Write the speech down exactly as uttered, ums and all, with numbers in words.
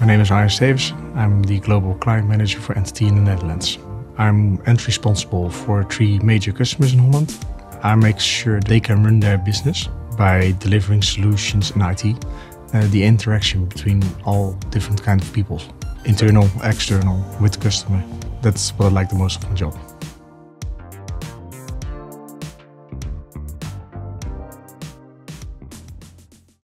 My name is Arjen Stevens. I'm the Global Client Manager for N T T in the Netherlands. I'm and responsible for three major customers in Holland. I make sure they can run their business by delivering solutions in I T, uh, the interaction between all different kinds of people, internal, external, with the customer. That's what I like the most of my job.